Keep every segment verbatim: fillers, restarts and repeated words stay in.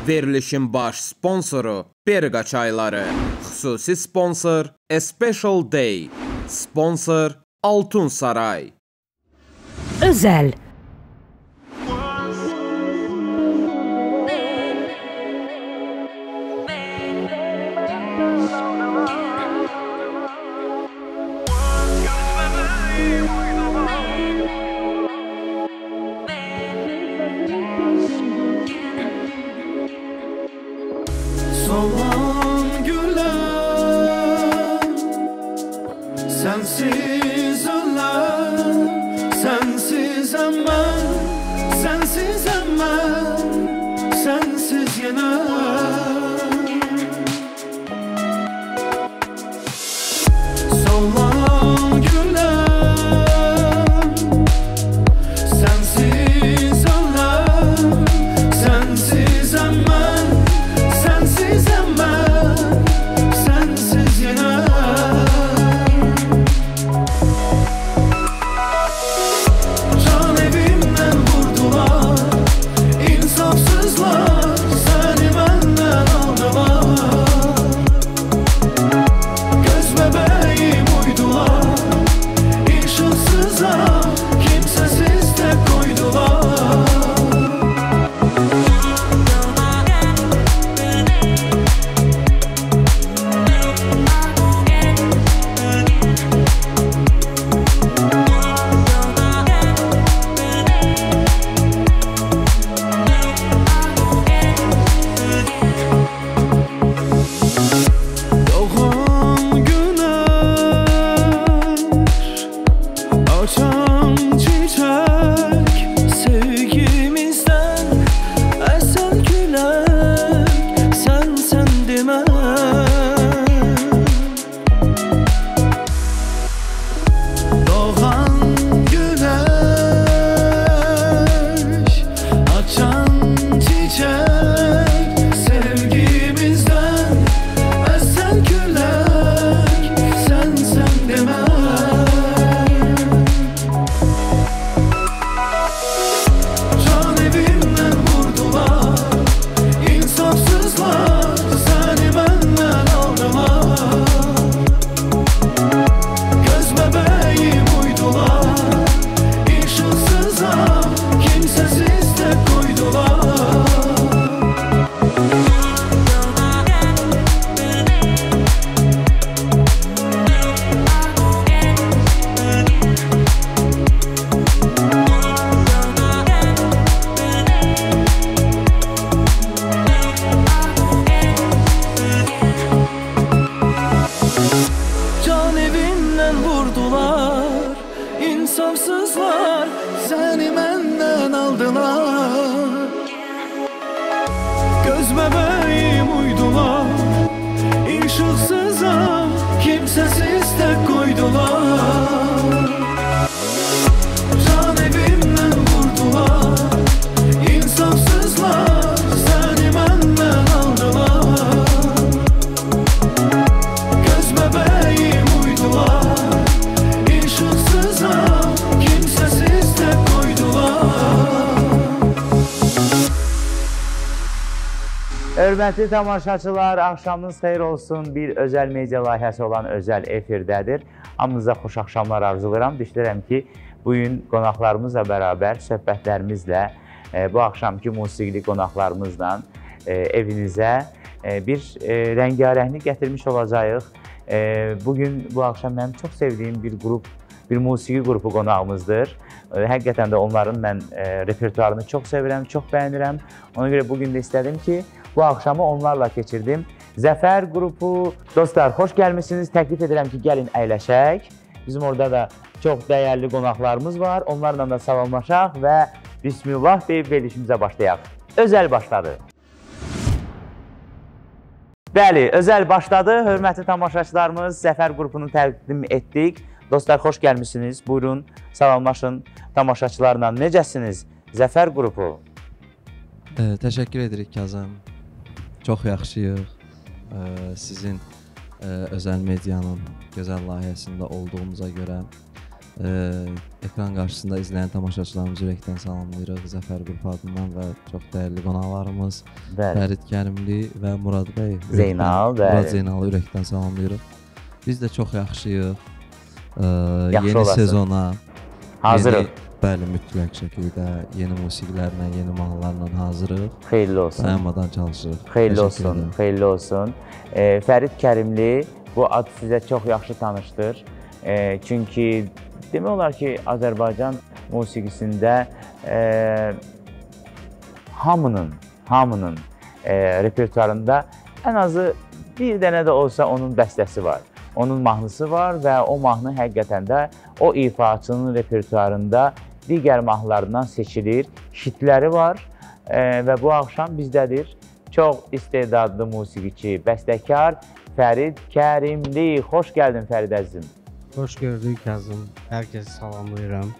Verilişin baş sponsoru Berqa çayları. Xüsusi sponsor A Special Day. Sponsor Altun Saray. Özel. Solan güller, sensiz öller, sensizem ben, sensizem ben, sensiz yener. Solan güller, sensiz öller, sensizem ben, sensizem ben, sensiz yener. Can evimden vurdular, insafsızlar, seni benden aldılar. Göz bebeğim uydular, ışıksıza, kimsesiz de koydular. Doğan güneş, açan çiçek, sevgimizden esen güler, sen sen deme. Doğan güneş, açan çiçek, sevgimizden esen güler, sen sen deme. Can evimden vurdular, insafsızlar, seni benden aldılar. Göz bebeğim uydular, ışıksıza, kimsesiz de koydular. Can evinden vurdular, insafsızlar, seni benden aldılar. Göz bebeğim uydular, ışıksıza, kimsesiz de koydular. Can evimden vurdular, insafsızlar, seni benden aldılar. Göz bebeğim uydular, ışıksıza, kimsesiz de koydular. Hörmətli tamaşaçılar, axşamınız xeyir olsun. Bir özəl media layihəsi olan özəl efirdədir. Hamınıza xoş axşamlar arzulayıram. Düşünürəm ki, bugün qonaqlarımızla bərabər söhbətlərimizlə, e, bu axşamki musiqili qonaqlarımızla e, evinizə e, bir e, rəngarənglik gətirmiş olacağıq. E, bugün bu axşam mənim çox sevdiyim bir qrup, bir musiqi qrupu qonağımızdır. E, həqiqətən də onların mən e, repertuarını çox sevirəm, çox bəyənirəm. Ona görə bugün də istədim ki, bu axşamı onlarla keçirdim. Zəfər qrupu, dostlar, xoş gəlmişsiniz. Təklif edirəm ki, gəlin əyləşək. Bizim orada da çox dəyərli qonaqlarımız var. Onlarla da salamlaşaq və Bismillah deyib verilişimizə başlayaq. Özəl başladı. Bəli, özəl başladı. Hörmətli tamaşaçılarımız, Zəfər qrupunu təqdim etdik. Dostlar, xoş gəlmişsiniz. Buyurun, salamlaşın tamaşaçılarla. Necəsiniz? Zəfər qrupu. E, təşəkkür edirik Kazım. Çox yaxşıyıq. E, sizin e, özəl medianın gözəl layihəsində olduğumuza görə e, ekran qarşısında izləyən tamaşaçılarımızı ürəkdən salamlayırıq. Zəfər Qrup adından və çox dəyərli qonaqlarımız Bəli. Fərid Kərimli və Murad bəy. ürəkdən- Zeynal, bəli. Murad Zeynalı ürəkdən salamlayırıq. Biz də çox yaxşıyıq. E, Yaxşı yeni olasın. sezona Hazırıq. Yeni, bəli, mütləq şəkildə yeni musiqilərlə, yeni mahnılarla hazırıq. Xeyirli olsun. Dayanmadan çalışırıq. Xeyirli Təşəkkür olsun, edirəm. xeyirli olsun. E, Fərid Kərimli bu ad sizə çox yaxşı tanışdır. E, çünki demək olar ki, Azərbaycan musiqisində e, hamının, hamının e, repertuarında ən azı bir dənə də olsa onun bəstəsi var. Onun mahnısı var və o mahnı həqiqətən də o ifaçının repertuarında digər mahnılarından seçilir. Hitləri var e, və bu axşam bizdədir çox istedadlı musiqiçi, bəstəkar Fərid Kərimli. Xoş gəldin Fərid əzizim. Hoş gördük Kazım. Herkesi salamlayıram.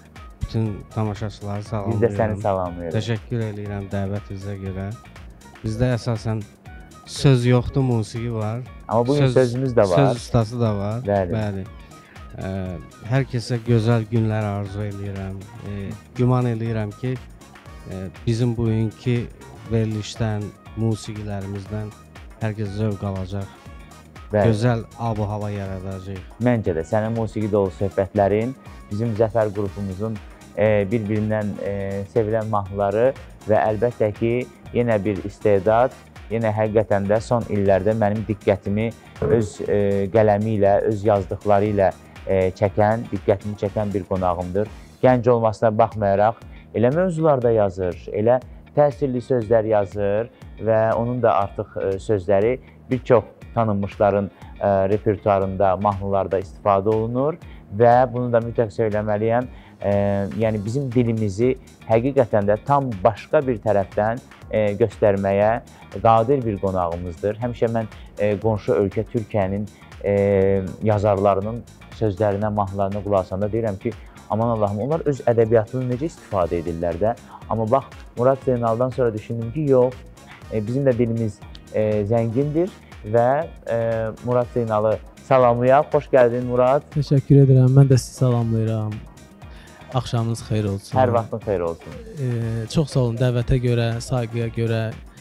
Bütün tamaşaçıları Biz salamlayıram. də səni salamlayırıq. Təşəkkür edirəm dəvətinizə görə. Bizdə əsasən söz yoxdur, musiqi var. Amma bugün sözümüz də var. Söz ustası da var. Bəli. Bəli. Ə, hər kəsə gözəl günlər arzu edirəm. E, güman edirəm ki, e, bizim bugünkü verilişdən, musiqilərimizdən hər kəs zövq alacaq. Bəli. Gözəl ab-hava yaradacaq. Məncə də sənin musiqi dolu söhbətlərin, bizim Zəfər qrupumuzun e, bir-birindən e, sevilən mahnıları və əlbəttə ki, yenə bir istedad, yenə həqiqətən də son illərdə mənim diqqətimi öz e, qələmi ilə, öz yazdıqları ilə e, çəkən, diqqətimi çəkən bir qonağımdır. Gənc olmasına baxmayaraq, elə mövzularda yazır, elə təsirli sözlər yazır və onun da artıq e, sözləri bir çox tanınmışların e, repertuarında, mahnılarda istifadə olunur və bunu da mütləq söyləməliyəm. E, yəni bizim dilimizi həqiqətən də tam başqa bir tərəfdən e, göstərməyə qadir bir qonağımızdır. Həmişə mən e, qonşu ölkə Türkiyənin e, yazarlarının sözlərinə, mahnılarına qulaq asanda deyirəm ki, aman Allahım, onlar öz ədəbiyyatını necə istifadə edirlər də. Amma bax, Murad Zeynaldan sonra düşündüm ki, yox, e, bizim də dilimiz e, zəngindir və e, Murad Zeynalı salamlayaq. Xoş gəldin Murad. Təşəkkür edirəm. Mən də sizi salamlayıram. Axşamınız xeyir olsun. Hər vaxtın xeyir olsun. E, çox sağ olun dəvətə görə, sayğıya görə.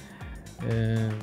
E,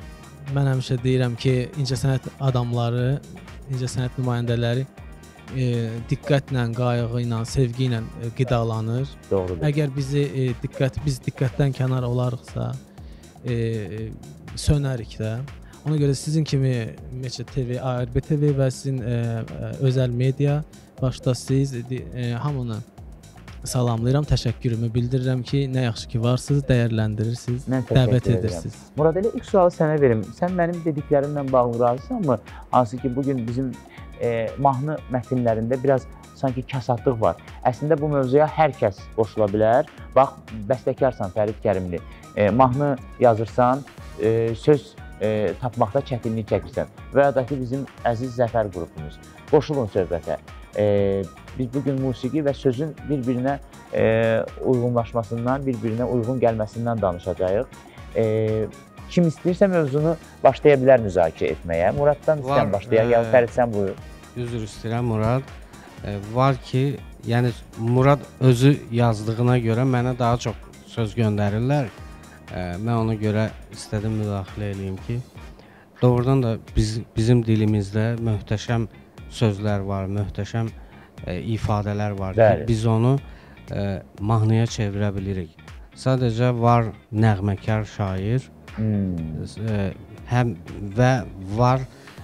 mən həmişə deyirəm ki, incəsənət adamları, incəsənət nümayəndələri e, diqqətlə, qayğı ilə, sevgi ilə e, qidalanır. Doğrudur. Əgər bizi e, diqqət biz diqqətdən kənar olarıqsa, e, e, sönərik də. Ona görə sizin kimi Meçə T V, A R B T V və sizin e, e, özəl media başda siz e, hamını salamlayıram, təşəkkürümü bildirirəm ki, nə yaxşı ki varsınız, dəyərləndirirsiniz, Mən təşəkkür dəvət edirəm. edirsiniz. Murad, elə ilk sualı sənə verim. Sən mənim dediklərimlə bağlı razısanmı? Hansı ki, bugün bizim e, mahnı mətnlərində biraz sanki kasatlıq var. Əslində bu mövzuya hər kəs qoşula bilər. Bax, bəstəkarsan Fərid Kərimli. E, mahnı yazırsan, e, söz e, tapmaqda çətinlik çəkirsən. Və ya da ki, bizim əziz Zəfər qrupumuz. Qoşulun söhbətə. E, biz bugün musiqi və sözün bir-birinə e, uyğunlaşmasından, bir-birinə uyğun gəlməsindən danışacağıq. E, kim istəyirsə mövzunu başlaya bilər müzakirə etməyə. Muraddan istəyən Var, başlayaq. e, Ya Fərid sən buyur. Üzr istəyirəm Murad. E, var ki, yəni Murad özü yazdığına görə mənə daha çox söz göndərirlər. E, mən ona görə istədim müdaxilə edeyim ki, doğrudan da biz, bizim dilimizdə möhtəşəm sözlər var, möhtəşəm e, ifadələr var Bəli. ki, biz onu e, mahnıya çevirə bilirik. Sadəcə var nəğməkar şair, Hmm. e, həm və var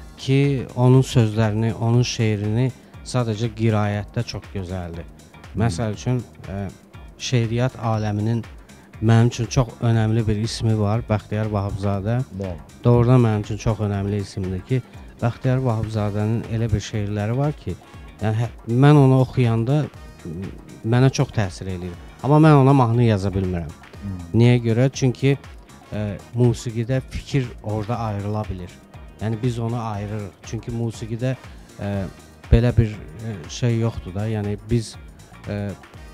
ki, onun sözlərini, onun şeirini sadəcə qiraətdə çox gözəldir. Məsəl üçün, e, şeiriyyat aləminin mənim üçün çox önəmli bir ismi var, Bəxtiyar Vahabzadə. Bəli. Doğrudan mənim üçün çox önəmli isimdir ki, Bəxtiyar Vahabzadənin elə bir şeirləri var ki, yəni hə, mən onu oxuyanda m, mənə çox təsir eləyir. Amma mən ona mahnı yaza bilmirəm. Niyə görə? Çünki e, musiqidə fikir orada ayrıla bilir. Yəni biz onu ayırırıq. Çünki musiqidə e, belə bir e, şey yoxdur da. Yəni biz e,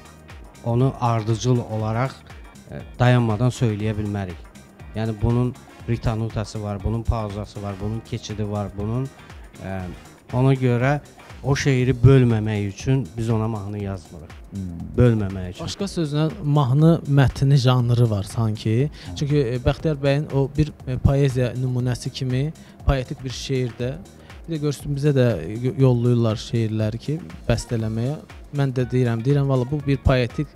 onu ardıcıl olaraq e, dayanmadan söyləyə bilmərik. Yəni bunun ritanutası var, bunun pauzası var, bunun keçidi var, bunun e, ona görə o şeiri bölməmək üçün biz ona mahnı yazmırıq. Hmm. Bölməmək üçün. Başqa sözlə mahnı mətni janrı var sanki. Çünki e, Bəxtiyar bəyin o bir e, poeziya nümunəsi kimi poetik bir şeirdə bir də görürsün bizə də yollayırlar şeirləri ki, bəstələməyə. Mən də deyirəm, deyirəm valla bu bir poetik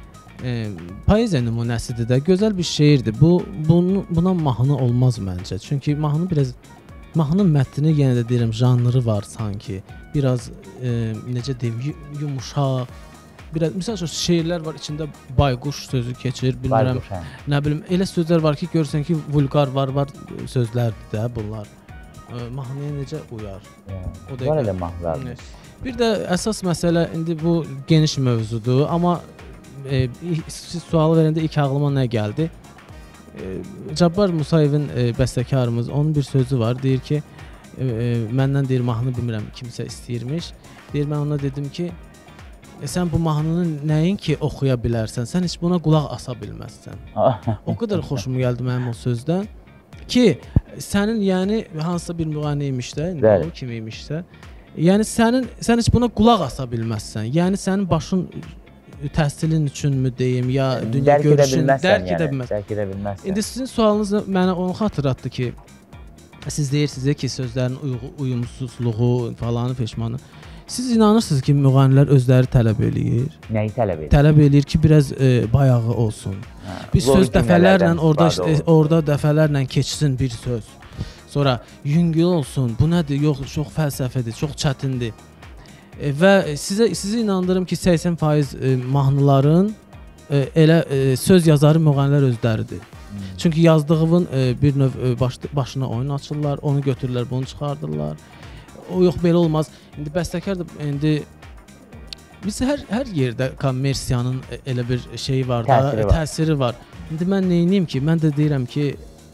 e, poeziya nümunəsidir də, gözəl bir şeirdir. Bu bunu, buna mahnı olmaz məncə. Çünki mahnı biraz mahnı mətni yenə də deyirəm janrı var sanki. Biraz e, necə deyim, yumuşaq. Biraz məsəl üçün şeirlər var, içində bayquş sözü keçir, bilmirəm. Bayquş, hə. Nə bilim, elə sözlər var ki, görürsən ki, vulqar var var sözlərdir də bunlar. E, mahnıya necə uyar? Yeah. O da var elə mahnılar. Bir də əsas məsələ indi bu geniş mövzudur, amma e, siz sualı verəndə ilk ağlıma nə gəldi? E, Cabbar Musayevin e, bəstəkarımız, onun bir sözü var, deyir ki, e, e, məndən deyir mahnı bilmirəm kimsə istəyirmiş. Deyir, mən ona dedim ki, e, sən bu mahnını nəyin ki oxuya bilərsən, sən heç buna qulaq asa bilməzsən. O qədər xoşuma gəldi mənim o sözdən ki, sənin yəni hansısa bir müğənni imiş də, indi o kimi imişsə, yəni sənin sən heç buna qulaq asa bilməzsən. Yəni sənin başın təhsilin üçünmü deyim, ya dünya görüşün dərk edə bilməzsən. Dərk edə bilməzsən. İndi sizin sualınız mənə onu xatırlatdı ki, siz deyirsiniz ki, sözlərin uyğunsuzluğu falanı peşmanı. Siz inanırsınız ki, müğənnilər özləri tələb eləyir? Nəyi tələb eləyir? Tələb eləyir ki, biraz e, bayağı olsun. Hə, bir söz dəfələrlə orada işte, orada dəfələrlə keçsin bir söz. Sonra yüngül olsun. Bu nədir? Yox, çox fəlsəfidir, çox çətindir. E, və sizə sizi inandırım ki, səksən faiz e, mahnıların e, elə e, söz yazarı müğənnilər özləridir. Hmm. Çünki yazdığının e, bir növ e, baş, başına oyun açırlar, onu götürürlər, bunu çıxardırlar. O yox belə olmaz. İndi bəstəkar da indi biz hər hər yerdə kommersiyanın elə bir şeyi var da, təsiri var. Təsiri var. İndi mən nə edeyim ki, mən də deyirəm ki,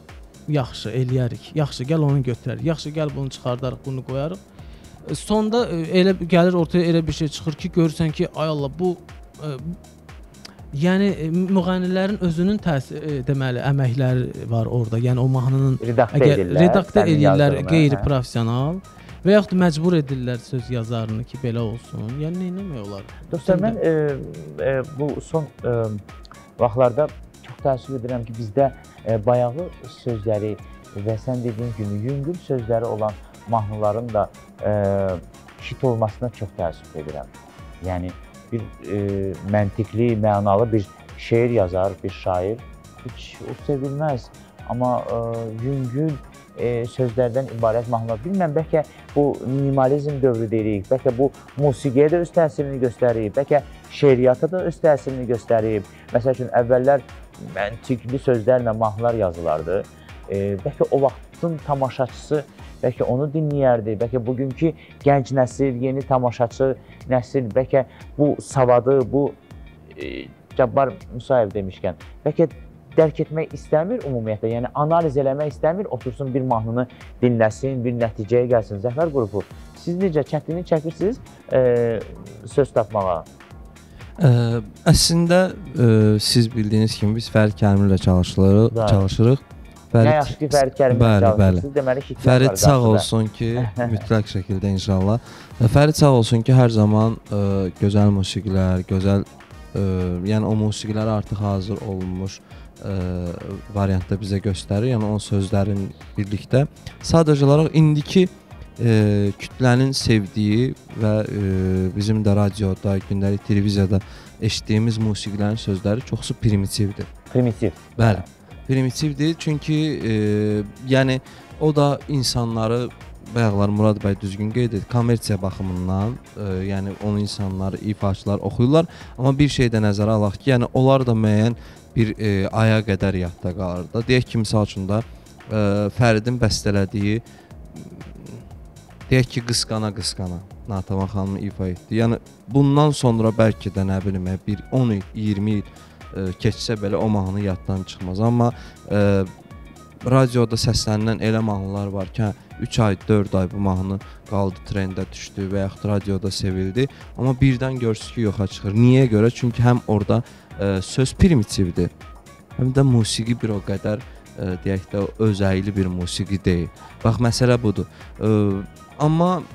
yaxşı eləyərik. Yaxşı gəl onu götürərik. Yaxşı gəl bunu çıxardarıq, bunu qoyarıq. Sonda elə gəlir ortaya elə bir şey çıxır ki, görürsən ki, ay Allah bu e, yəni müğənnilərin özünün təsir e, deməli əməkləri var orada. Yəni o mahnının redaktə əgər edirlər, redaktə edirlər qeyri-professional və yaxud da məcbur edirlər söz yazarını ki, belə olsun. Yəni nə etmək olar? Dostlar, mən e, e, bu son e, vaxtlarda çox təəssüf edirəm ki, bizdə e, bayağı sözləri və sən dediyin kimi yüngül sözləri olan mahnıların da e, hit olmasına çox təəssüf edirəm. Yəni bir e, məntiqli, mənalı bir şeir yazar, bir şair heç o sevilməz. Amma e, yüngül e, sözlərdən ibarət mahnılar. Bilməm, bəlkə bu minimalizm dövrü deyirik, bəlkə bu musiqiyə də öz təsirini göstərib, bəlkə şeiriyyata da öz təsirini göstərib. Məsəl üçün, əvvəllər məntiqli sözlərlə mahnılar yazılardı. E, bəlkə o vaxtın tamaşaçısı bəlkə onu dinləyərdi, bəlkə bugünkü gənc nəsil, yeni tamaşaçı nəsil, bəlkə bu savadı, bu e, Cabbar Musayev demişkən, bəlkə dərk etmək istəmir ümumiyyətlə, yəni analiz eləmək istəmir, otursun bir mahnını dinləsin, bir nəticəyə gəlsin. Zəfər qrupu, siz necə çətinlik çəkirsiniz e, söz tapmağa? Ə, əslində ə, siz bildiyiniz kimi biz Fərid Kərimli ilə çalışırıq. Bəli. çalışırıq. Fərid, nə yaxşı ki, Fərid Kərimli ilə çalışırsınız, deməli ki, Fərid sağ olsun ki, mütləq şəkildə inşallah. Fərid sağ olsun ki, hər zaman ə, gözəl musiqilər, gözəl, ə, yəni o musiqilər artıq hazır olunmuş ə, variantda bizə göstərir. Yəni o sözlərin birlikdə sadəcə olaraq indiki ə, kütlənin sevdiyi və ə, bizim də radioda, gündəlik televiziyada eşitdiyimiz musiqilərin sözləri çoxsu primitivdir. Primitiv. Bəli. Primitivdir, çünki e, yəni o da insanları, bayaqlar Murad bəy düzgün qeyd etdi, kommersiya baxımından, e, yəni onu insanlar, ifaçılar oxuyurlar, amma bir şey də nəzərə alaq ki, yəni onlar da müəyyən bir e, aya qədər yadda qalır da. Deyək ki, misal üçün də e, Fəridin bəstələdiyi, deyək ki, qısqana qısqana Natəvan xanımı ifa etdi. Yəni bundan sonra bəlkə də nə bilim, bir on il, iyirmi il keçsə belə o mahnı yaddan çıxmaz. Amma e, radioda səslənilən elə mahnılar var ki, üç ay, dörd ay bu mahnı qaldı, trendə düşdü və yaxud radioda sevildi. Amma birdən görürsünüz ki, yoxa çıxır. Niyə görə? Çünki həm orada e, söz primitivdir, həm də musiqi bir o qədər e, deyək də özəyli bir musiqi deyil. Bax, məsələ budur. E, amma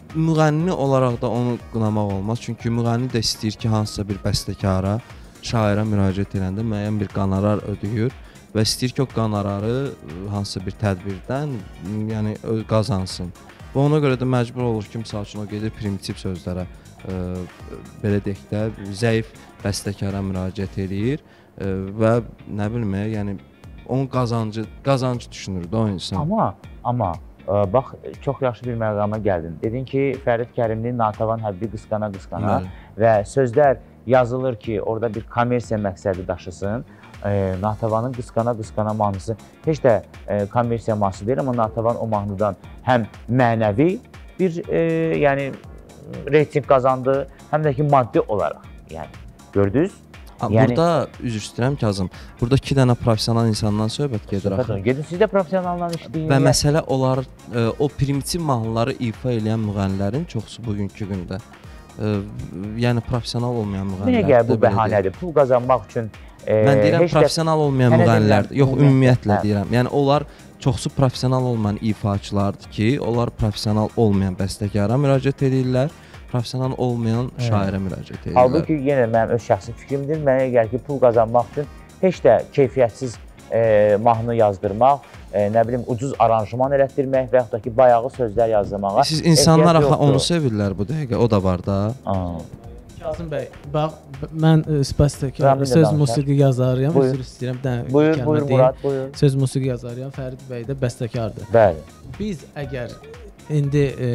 müğənni olaraq da onu qınamaq olmaz. Çünki müğənni də istəyir ki, hansısa bir bəstəkara, şairə müraciət edəndə müəyyən bir qonorar ödəyir və istəyir ki, o qonorarı hansısa bir tədbirdən, yəni qazansın. Və ona görə də məcbur olur ki, məsəl üçün o gedir primitiv sözlərə, ə, belə deyək də, zəif bəstəkara müraciət edir ə, və nə bilim, yəni onun qazancı, qazancı düşünür də o insan. Amma, amma ə, bax, çox yaxşı bir məqama gəldin. Dedin ki, Fərid Kərimli Natəvan həbbi qısqana-qısqana və sözlər yazılır ki, orada bir kommersiya məqsədi daşısın. E, Natəvanın qısqana-qısqana mahnısı heç də e, kommersiya mahnısı deyil, amma Natəvan o mahnıdan həm mənəvi bir e, yəni reyting qazandı, həm də ki maddi olaraq. Yəni gördünüz? Yəni, burada üzr istəyirəm Kazım. Burada iki dənə professional insandan söhbət gedir axı. Gedin siz də professionalla işləyin. Və məsələ onlar e, o primitiv mahnıları ifa edən müğənnilərin çoxsu bugünkü gündə e, yəni professional olmayan müğənnilər. Nəyə gəlir bu bəhanədir? Pul qazanmaq üçün e, mən deyirəm professional olmayan müğənnilərdir. Yox, ümumiyyətlə hə. deyirəm. Yəni onlar çoxsu professional olmayan ifaçılardır ki, onlar professional olmayan bəstəkara müraciət edirlər. Professional olmayan şairə müraciət edirlər. Halbuki yenə mənim öz şəxsi fikrimdir. Mənə gəlir ki, pul qazanmaq üçün heç də keyfiyyətsiz e, mahnı yazdırmaq, e, nə bilim ucuz aranjman elətdirmək və yaxud da ki, bayağı sözlər yazdırmağa. Siz insanlar axı onu sevirlər bu dəqiqə, o da var da. Kazım bəy, bax mən bəstəkar, söz musiqi yazarıyam, üzr istəyirəm. Buyur, buyur Murad, buyur. Söz musiqi yazarıyam, Fərid bəy də bəstəkardır. Bəli. Biz əgər indi e,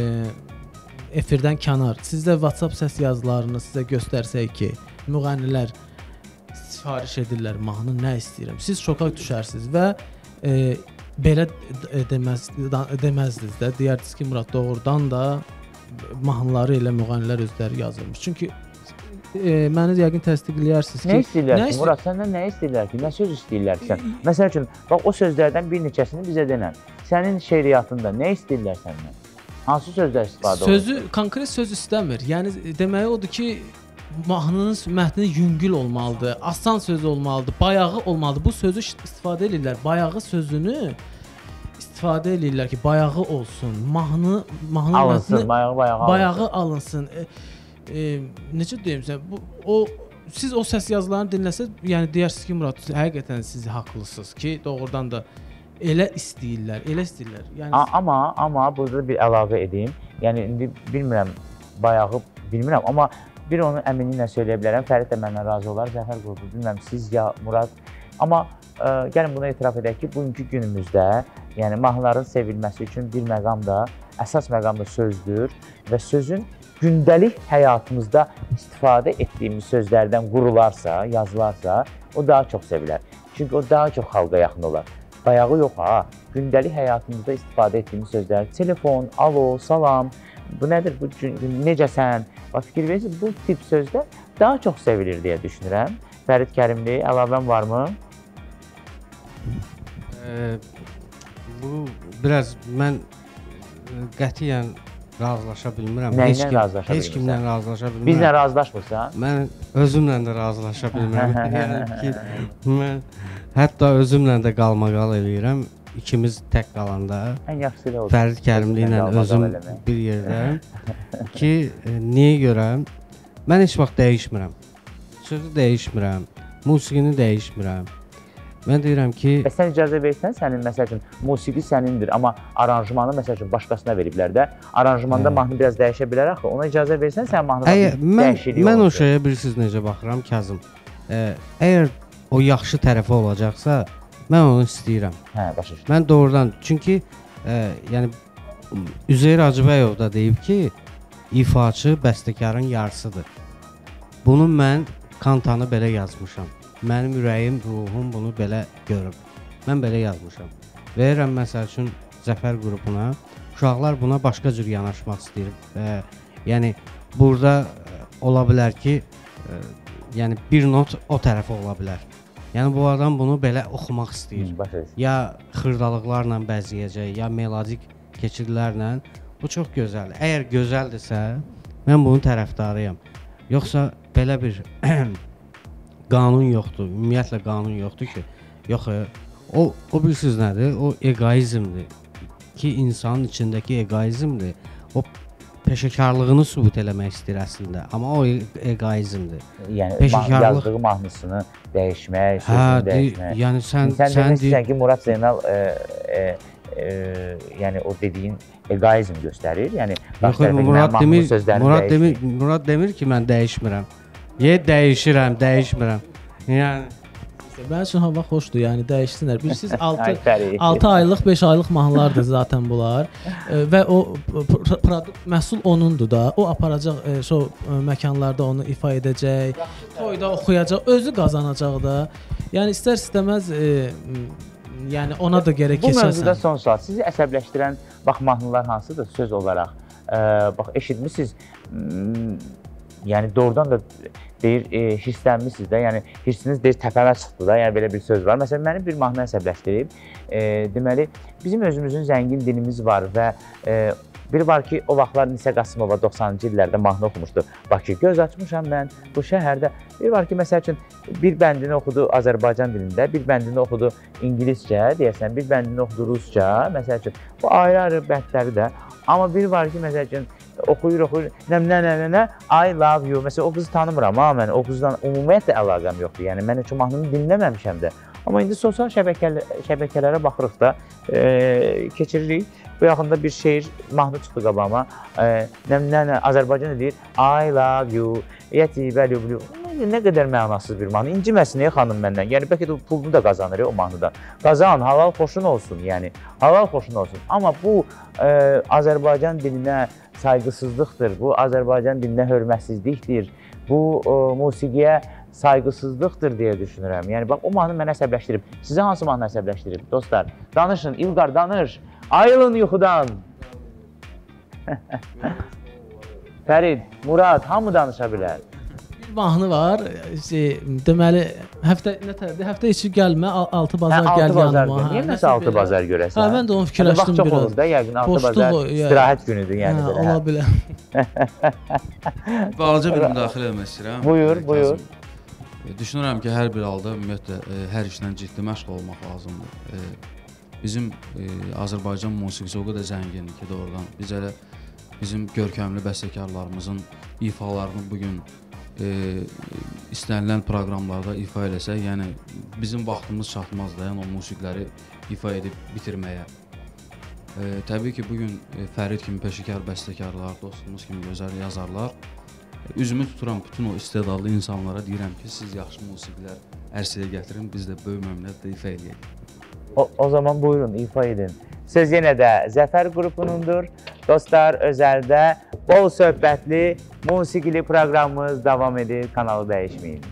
efirdən kənar, sizdə WhatsApp səs yazılarını sizə göstərsək ki, müğənnilər sifariş edirlər, mahnı nə istəyirəm. Siz şoka düşərsiniz və e, belə deməz, deməzdiniz də, deyərdiniz ki, Murad doğrudan da mahnıları ilə müğənnilər özləri yazılmış. Çünki e, məni yəqin təsdiqləyərsiniz ki, nə istəyirlər ki, Murad, səndən nə istəyirlər ki, nə söz istəyirlər ki, sən? Məsəl üçün, bax o sözlərdən bir neçəsini bizə denən. Sənin şeiriyyatında nə istəyirlər səndən? Hansı sözlər istifadə olunur? Sözü, konkret söz istəmir. Yəni deməyi odur ki, mahnının mətni yüngül olmalıdır, asan söz olmalıdır, bayağı olmalıdır. Bu sözü istifadə edirlər. Bayağı sözünü istifadə edirlər ki, bayağı olsun. Mahnı, mahnının alınsın, mətni bayağı, bayağı alınsın. Bayağı alınsın. E, e, necə deyim sizə? Bu o siz o səs yazılarını dinləsəz, yəni deyərsiniz ki, Murad, həqiqətən siz haqlısınız ki, doğrudan da elə istəyirlər, elə istəyirlər. Yəni amma amma burada bir əlavə edeyim. Yəni indi bilmirəm, bayağı bilmirəm, amma bir onu əminliklə söyləyə bilərəm. Fərid də məndən razı olar. Zəfər qrupu, bilmirəm siz ya Murad. Amma ə, gəlin buna etiraf edək ki, bugünkü günümüzdə, yəni mahnıların sevilməsi üçün bir məqam da, əsas məqam da sözdür və sözün gündəlik həyatımızda istifadə etdiyimiz sözlərdən qurularsa, yazılarsa, o daha çox sevilər. Çünki o daha çox xalqa yaxın olar. Bayağı yox ha, gündəlik həyatımızda istifadə etdiyimiz sözlər, telefon, alo, salam, bu nədir, bu necəsən, bax fikir verirsiniz, bu tip sözlər daha çox sevilir deyə düşünürəm. Fərid Kərimli, əlavən varmı? E, bu biraz mən qətiyyən razılaşa bilmirəm. Nəylə heç kim, razılaşa heç bilmirsən? kimlə razılaşa bilmirəm. Bizlə razılaşmırsan? Mən özümlə də razılaşa bilmirəm. Yəni ki, mən hətta özümlə də qalmaqal eləyirəm. İkimiz tək qalanda. Ən yaxşısı elə oldu. Fərid Kərimli ilə özüm bir yerdəyəm ki, e, niyə görə? Mən heç vaxt dəyişmirəm. Sözü dəyişmirəm, musiqini dəyişmirəm. Mən deyirəm ki, Və sən icazə versən, sənin məsəl üçün musiqi sənindir, amma aranjmanı məsəl üçün başqasına veriblər də. Aranjmanda hə. mahnı biraz dəyişə bilər axı. Ona icazə versən, sən mahnıda dəyişiklik olur. Mən o şeyə bilirsiniz necə baxıram Kazım. E, əgər o yaxşı tərəfi olacaqsa, mən onu istəyirəm. Hə, başa düşdüm. Mən doğrudan, çünki e, yəni Üzeyir Hacıbəyov da deyib ki, ifaçı bəstəkarın yarısıdır. Bunu mən kantanı belə yazmışam. Mənim ürəyim, ruhum bunu belə görüb. Mən belə yazmışam. Verirəm məsəl üçün Zəfər qrupuna. Uşaqlar buna başqa cür yanaşmaq istəyir. E, yəni burada e, ola bilər ki, e, yəni bir not o tərəfə ola bilər. Yəni bu adam bunu belə oxumaq istəyir. Hı, ya xırdalıqlarla bəzəyəcək, ya melodik keçidlərlə. Bu çox gözəldir. Əgər gözəldirsə, mən bunun tərəfdarıyam. Yoxsa belə bir qanun yoxdur. Ümumiyyətlə qanun yoxdur ki, yox, o o bilirsiniz nədir? O egoizmdir ki, insanın içindəki egoizmdir. O peşəkarlığını sübut eləmək istəyir əslində, amma o egoizmdir. Yəni Peşəkarlıq- yazdığı mahnısını dəyişmək, Hə, sözünü de, dəyişmək. yəni sən Sən sən demək de, istəyirsən ki, Murad Zeynal e, e, e, yəni o dediyin egoizm göstərir. Yəni Yox, Murad demir, Murad demir, demir. Murad demir ki, mən dəyişmirəm. Ye dəyişirəm, dəyişmirəm. Yəni Mənim üçün hava xoşdur, yəni dəyişsinlər. Bilirsiniz altı aylıq, beş aylıq mahnılardır zaten bunlar. E, və o p- produkt məhsul onundur da. O aparacaq e, şou e, məkanlarda onu ifa edəcək, toyda oxuyacaq, özü qazanacaq da. Yəni istər istəməz e, m, yəni ona da gərək Bu mövzuda keçəsən. son sual. Sizi əsəbləşdirən bax mahnılar hansıdır söz olaraq? E, bax eşitmisiniz? Hmm, yəni doğrudan da deyir, e, hirslənmisiniz də, yəni hirsiniz deyir təpəmə çıxdı da, yəni belə bir söz var. Məsələn, mənim bir mahnı əsəbləşdirib, e, deməli, bizim özümüzün zəngin dilimiz var və e, bir var ki, o vaxtlar Nisə Qasımova doxsanıncı illərdə mahnı oxumuşdu. Bakı, göz açmışam mən bu şəhərdə. Bir var ki, məsəl üçün, bir bəndini oxudu Azərbaycan dilində, bir bəndini oxudu İngiliscə, deyəsən, bir bəndini oxudu Rusca, məsəl üçün, bu ayrı-ayrı bəndləri də. Amma bir var ki, məsəl üçün, oxuyur, oxuyur, nə, nə, nə, nə, nə, I love you. Məsələn, o qızı tanımıram, amma mən o qızdan ümumiyyətlə əlaqəm yoxdur. Yəni, mən heç o mahnını dinləməmişəm də. Amma indi sosial şəbəkələ, şəbəkələrə baxırıq da, e, keçiririk. Bu yaxında bir şeir, mahnı çıxdı qabağıma. E, nə, nə, nə, Azərbaycan deyir, I love you, yətibə lüblü. Nə qədər mənasız bir mahnı. İnciməsin, ey xanım məndən. Yəni, bəlkə də pulunu da qazanır ya, o mahnıdan. Qazan, halal xoşun olsun, yəni. Halal xoşun olsun. Amma bu e, Azərbaycan dilinə sayğısızlıqdır, bu Azərbaycan dilinə hörmətsizlikdir, bu e, musiqiyə sayğısızlıqdır deyə düşünürəm. Yəni, bax, o mahnı mənə əsəbləşdirib. Sizə hansı mahnı əsəbləşdirib, dostlar? Danışın, İlqar, danış. Ayılın yuxudan. Fərid, Murad, hamı danışa bilər. Bir mahnı var. Şey, deməli həftə nə tərəfdə? Həftə içi gəlmə, altı bazar Hə, gəl altı bazar yanıma. günü. Niyə nəsə altı bazar görəsən? Hə, mən də onu fikirləşdim biraz. biraz. Vaxt çox olur da, yəqin altı Boşluq bazar o, yəni. istirahət günüdür, yəni Hə, belə. ola bilər. Balaca bir müdaxilə etmək istəyirəm. Buyur, buyur. Kazım. Düşünürəm ki, hər bir halda ümumiyyətlə e, hər işlə ciddi məşğul olmaq lazımdır. E, bizim e, Azərbaycan musiqisi o qədər zəngindir ki, doğrudan biz elə bizim görkəmli bəstəkarlarımızın ifalarını bu gün e, istənilən proqramlarda ifa eləsək, yəni bizim vaxtımız çatmaz da, yəni o musiqiləri ifa edib bitirməyə. E, təbii ki, bu gün e, Fərid kimi peşəkar bəstəkarlar, dostumuz kimi gözəl yazarlar, e, üzümü tuturam bütün o istedadlı insanlara, deyirəm ki, siz yaxşı musiqilər ərsəyə gətirin, biz də böyük məmnuniyyətlə ifa edək. O, o zaman buyurun, ifa edin. Söz yenə də Zəfər qrupunundur. Dostlar, özəldə bol söhbətli, musiqili proqramımız davam edir. Kanalı dəyişməyin.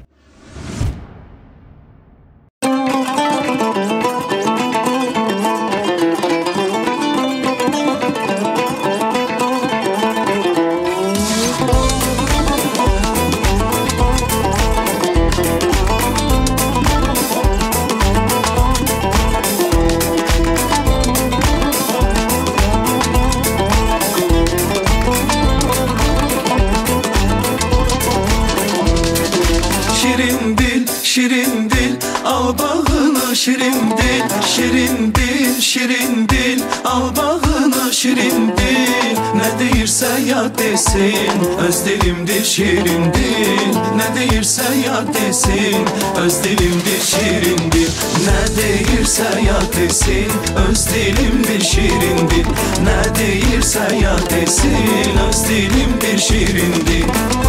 Şirin dil, şirin dil, al bağını şirin dil. Şirin dil, şirin dil, al bağını şirin dil. Ne deyirsə ya desin, öz dilimdir şirin dil. Ne deyirsə ya desin, öz dilimdir şirin dil. Ne deyirsə ya desin, öz dilimdir şirin dil. Ne deyirsə ya desin, öz dilimdir şirin dil.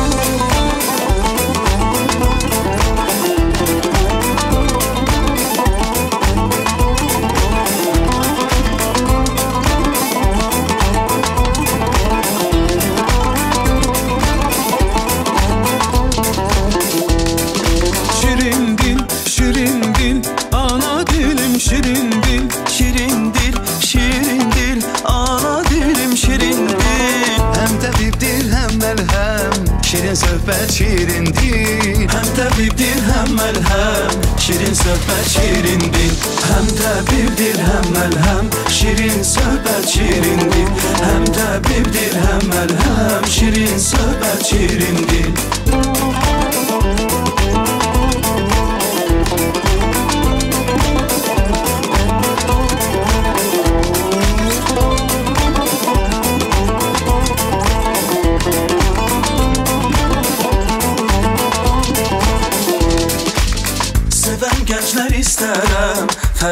Şirin dil, şirin dil, ana dilim şirin dil. Şirin dil, şirin dil, ana dilim şirin dil. Hem tabipdir hem melhem, şirin söhbət şirin dil. Hem tabipdir hem melhem, şirin söhbət şirin dil. Hem tabipdir hem melhem, şirin söhbət şirin dil. Hem tabipdir hem melhem, şirin söhbət şirin dil.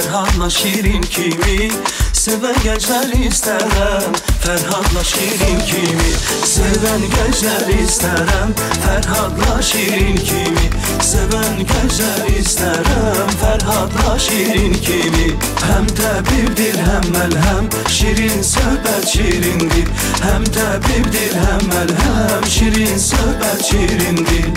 Fərhadla şirin kimi sevən gənclər istərəm. Fərhadla şirin kimi sevən gənclər istərəm. Fərhadla şirin kimi sevən gənclər istərəm. Fərhadla şirin kimi həm təbibdir, həm məlhəm. Şirin söhbət şirindir. Həm təbibdir, həm məlhəm. Şirin söhbət şirindir.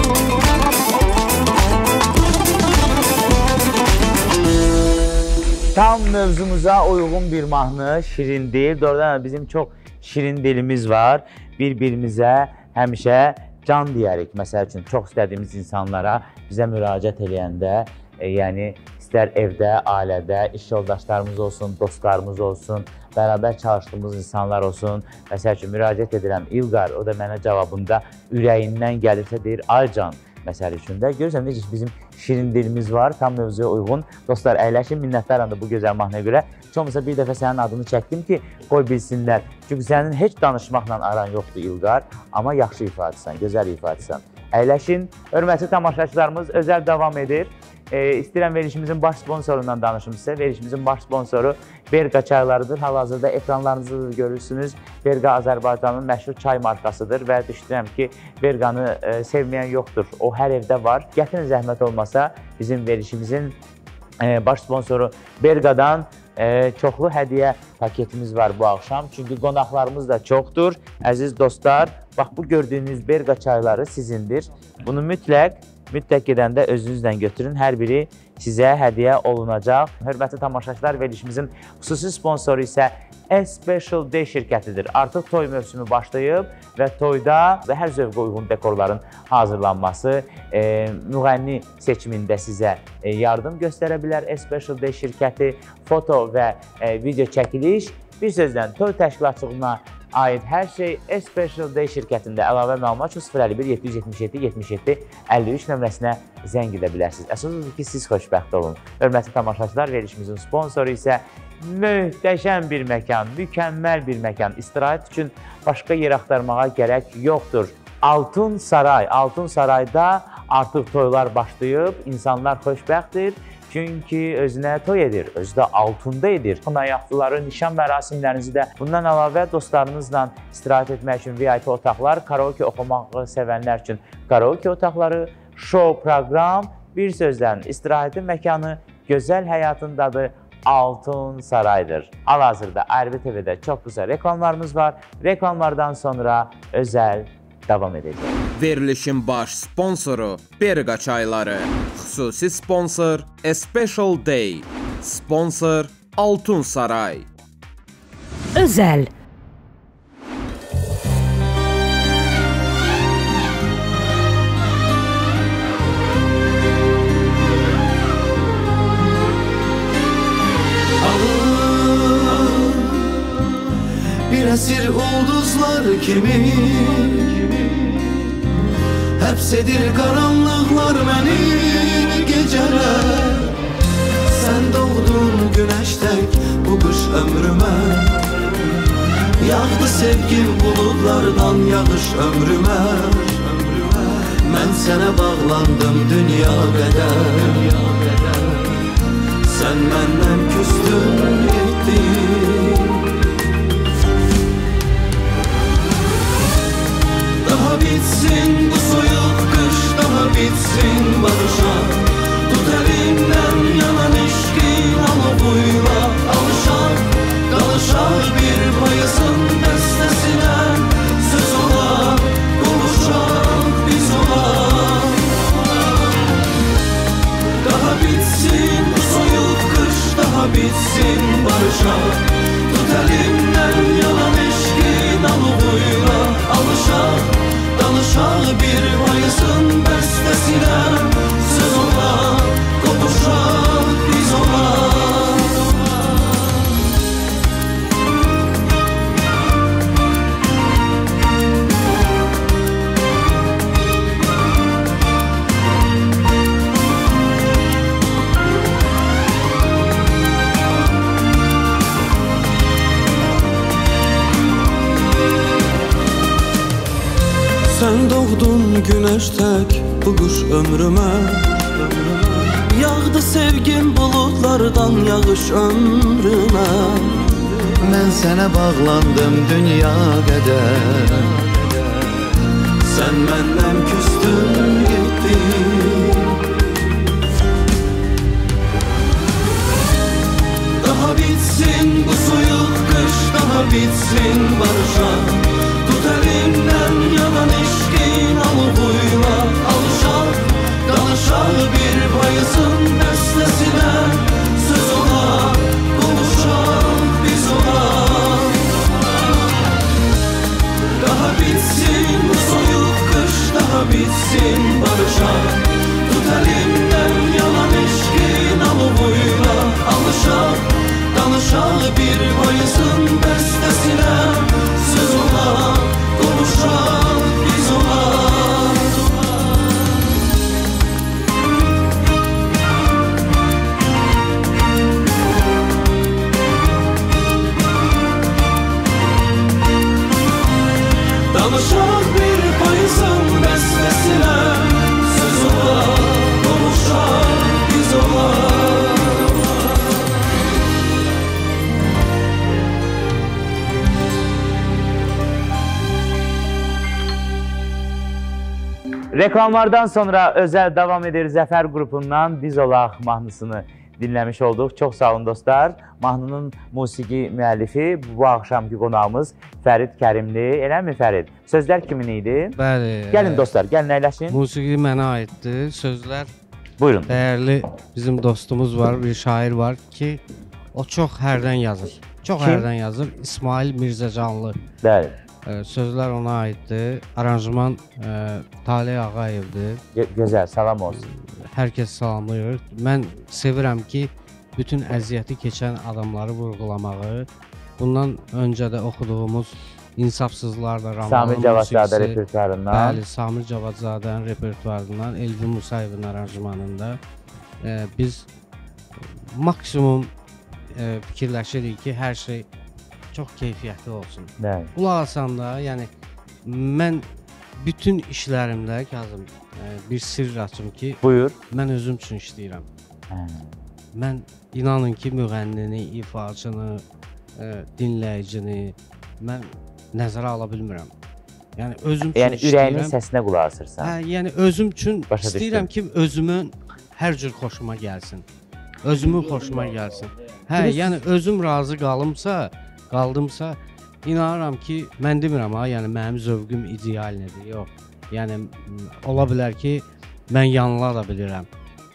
Tam mövzumuza uyğun bir mahnı şirin dil. Doğrudan bizim çox şirin dilimiz var. Bir-birimizə həmişə can deyərik. Məsəl üçün, çox istədiyimiz insanlara bizə müraciət eləyəndə, e, yəni istər evdə, ailədə, iş yoldaşlarımız olsun, dostlarımız olsun, bərabər çalışdığımız insanlar olsun. Məsəl üçün, müraciət edirəm, İlqar, o da mənə cavabında ürəyindən gəlirsə deyir, ay can. Məsəl üçün də görürsən necə bizim şirin dilimiz var, tam mövzuya uyğun. Dostlar, əyləşin, minnətdaram da bu gözəl mahnıya görə. Heç olmasa bir dəfə sənin adını çəkdim ki, qoy bilsinlər. Çünki sənin heç danışmaqla aran yoxdur İlqar, amma yaxşı ifadəsən, gözəl ifadəsən. Əyləşin, hörmətli tamaşaçılarımız özəl davam edir. E, istəyirəm verilişimizin baş sponsorundan danışım sizə. Verilişimizin baş sponsoru Berqa çaylarıdır. Hal-hazırda ekranlarınızda görürsünüz. Berqa Azərbaycanın məşhur çay markasıdır və düşünürəm ki, Berqanı e, sevməyən yoxdur. O hər evdə var. Gətirin zəhmət olmasa bizim verilişimizin e, baş sponsoru Berqadan e, çoxlu hədiyyə paketimiz var bu axşam. Çünki qonaqlarımız da çoxdur. Əziz dostlar, bax bu gördüyünüz Berqa çayları sizindir. Bunu mütləq Mütləq gedəndə özünüzlə götürün. Hər biri sizə hədiyyə olunacaq. Hörmətli tamaşaçılar, verilişimizin xüsusi sponsoru isə Special Day şirkətidir. Artıq toy mövsümü başlayıb və toyda və hər zövqə uyğun dekorların hazırlanması, e, müğənni seçimində sizə e, yardım göstərə bilər. Special Day şirkəti foto və e, video çəkiliş, bir sözlə toy təşkilatçılığına aid hər şey Special Day şirkətində. Əlavə məlumat üçün sıfır əlli bir yeddi yüz yetmiş yeddi yetmiş yeddi əlli üç nömrəsinə zəng edə bilərsiniz. Əsas odur ki, siz xoşbəxt olun. Hörmətli tamaşaçılar, verilişimizin sponsoru isə möhtəşəm bir məkan, mükəmməl bir məkan. İstirahət üçün başqa yer axtarmağa gərək yoxdur. Altun Saray. Altun Sarayda artıq toylar başlayıb, insanlar xoşbəxtdir. Çünki özünə toy edir, özü də altunda edir. Ayaqlıları, nişan mərasimlərinizi də bundan əlavə dostlarınızla istirahət etmək üçün V I P otaqlar, karaoke oxumağı sevənlər üçün karaoke otaqları, show proqram, bir sözlə istirahətin məkanı, gözəl həyatındadır, Altun Saraydır. Hal-hazırda A R B T V-də çox güzel reklamlarımız var. Reklamlardan sonra özəl davam edəcək. Verilişin baş sponsoru Berqa çayları. Xüsusi sponsor Special Day. Sponsor Altun Saray. Özəl. Bir əsir ulduzlar kimi həbsedir qaranlıqlar məni gecələr. Sən doğdun günəş tək bu qış ömrümə, yağdı sevgim buludlardan yağış ömrümə. Mən sənə bağlandım dünya qədər, sən məndən küstün getdin. Daha bitsin bu soyuq qış, daha bitsin barışaq. Tut əlimdən yanan eşqin alovuyla alışaq. Qalışaq bir payızın bəstəsinə, söz olar, qovuşaq biz olar. Daha bitsin bu soyuq qış, daha bitsin barışaq. Tut əlimdən yanan eşqin alovuyla alışaq. Dalışaq bir payızın bəstəsinə, söz olar, qovuşaq biz olar. Sən doğdun günəş tək bu qış ömrümə, yağdı Yağdı sevgim bulutlardan yağış ömrüme. Mən sənə bağlandım dünya qədər. Sən məndən küstün getdin. Daha bitsin bu soyuq qış, daha bitsin barışaq. Tut əlimdən yalan eşqin alovuyla alışaq. Danışaq bir payızın bəstəsinə, söz olar qovuşaq biz olar. Daha bitsin bu soyuq qış, daha bitsin barışaq. Tut əlimdən yalan eşqin alovuyla alışaq. Danışaq bir payızın bəstəsinə, söz olar qovuşaq biz olar. Danışaq bir payızın bəstəsinə, söz olar qovuşaq biz olar. Reklamlardan sonra özel devam ederiz. Zəfər qrupundan Biz Olaq mahnısını dinləmiş olduq. Çox sağ olun dostlar. Mahnının musiqi müəllifi bu axşamki qonağımız Fərid Kərimli. Eləmi Fərid? Sözlər kimin idi? Bəli. Gəlin dostlar, gəlin əyləşin. Musiqi mənə aiddir. Sözlər Buyurun. dəyərli bizim dostumuz var, bir şair var ki, o çox hərdən yazır. Çox Kim? hərdən yazır. İsmail Mirzəcanlı. Bəli. Ə, Sözlər ona aiddir. Aranjman ə, Talih Ağayevdir. Gö gözəl, salam olsun. Hər kəs salamlayır. Mən sevirəm ki, bütün əziyyəti keçən adamları vurğulamağı. Bundan öncə də oxuduğumuz İnsafsızlar da romanın Samir Cavadzadə repertuarından. Bəli, Samir Cavadzadənin repertuarından, Elvin Musayevin aranjmanında e, biz maksimum e, fikirləşirik ki, hər şey çox keyfiyyətli olsun. Bəli. Qulaq asanda, yəni mən bütün işlərimdə Kazım e, bir sirr açım ki, Buyur. mən özüm üçün işləyirəm. Hə. Mən inanın ki, müğənnini, ifaçını, e, dinləyicini mən nəzərə ala bilmirəm. Yəni özüm üçün Yəni işləyirəm. ürəyinin səsinə qulaq asırsan. Hə, yəni özüm üçün Başa istəyirəm ki, özümün hər cür xoşuma gəlsin. Özümün xoşuma gəlsin. Hə, yəni özüm razı qalımsa, qaldımsa, inanıram ki, mən demirəm ha, yəni mənim zövqüm ideal nədir, yox. Yəni ola bilər ki, mən yanıla da bilirəm.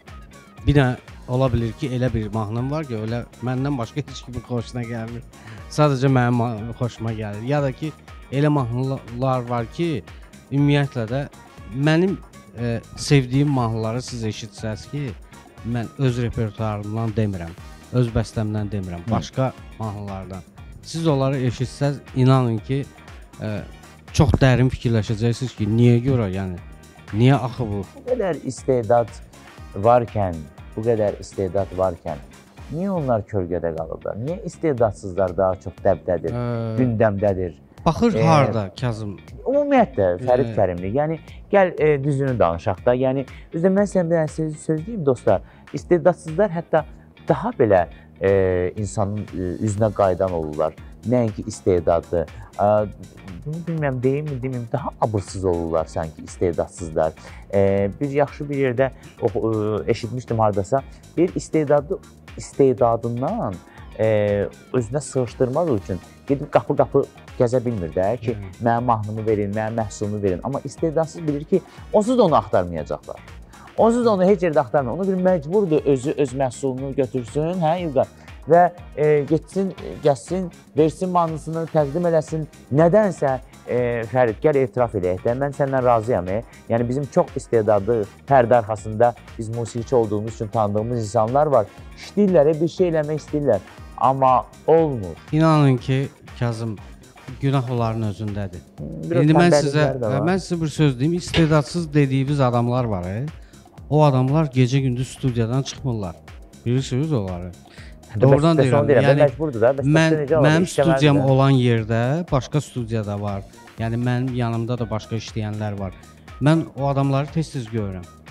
Bir də ola bilir ki, elə bir mahnım var ki, elə məndən başqa heç kimin xoşuna gəlmir. Sadəcə mənim xoşuma gəlir. Ya da ki, elə mahnılar var ki, ümumiyyətlə də mənim e, sevdiyim mahnıları siz eşitsəz ki, mən öz repertuarımdan demirəm, öz bəstəmdən demirəm, başqa mahnılardan. Siz onları eşitsəz, inanın ki, e, çox dərin fikirləşəcəksiniz ki, niyə görə, yəni, niyə axı bu? Bu qədər istedad varkən, bu qədər istedad varkən, niyə onlar kölgədə qalıblar? Niyə istedadsızlar daha çox dəbdədir, Ə, gündəmdədir? Baxır Ee, harda Kazım? Ümumiyyətlə, Fərid Ə. Kərimli, yəni gəl e, düzünü danışaq da. Yəni, üzrə mən sənə bir söz, söz deyim dostlar, istedadsızlar hətta daha belə e, insanın e, üzünə qaydan olurlar. Nəinki istedadlı. E, bunu bilmirəm, deyim mi, deməyim, daha abırsız olurlar sanki istedadsızlar. E, bir yaxşı bir yerdə o, e, eşitmişdim hardasa, bir istedadlı istedadından e, özünə sığışdırmaq üçün gedib qapı-qapı gəzə bilmir də ki, hmm. mənim mahnımı verin, mənim məhsulunu verin. Amma istedadsız bilir ki, onsuz da onu axtarmayacaqlar. Onsuz da onu heç yerdə axtarmır. Ona görə məcburdur özü öz məhsulunu götürsün, hə İlqar? Və e, getsin, gəzsin, versin mahnısını, təqdim eləsin. Nədənsə e, Fərid, gəl etiraf eləyək də, mən səndən razıyam. E. Yəni bizim çox istedadlı, pərdə arxasında biz musiqiçi olduğumuz üçün tanıdığımız insanlar var. İşləyirlər, bir şey eləmək istəyirlər. Amma olmur. İnanın ki, Kazım, günah onların özündədir. Biraz İndi mən sizə, də var. mən sizə bir söz deyim, istedadsız dediyimiz adamlar var. E? O adamlar gecə-gündüz studiyadan çıxmırlar. Bilirsiniz onları. Doğrudan deyirəm. Yəni, mən, mənim studiyam olan yerdə başqa studiyada var. Yəni, mənim yanımda da başqa işləyənlər var. Mən o adamları tez-tez görürəm.